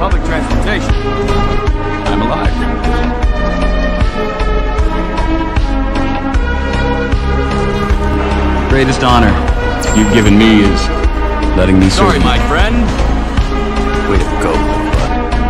public transportation. I'm alive. Greatest honor you've given me is letting me serve Sorry, you. my friend. Way to go.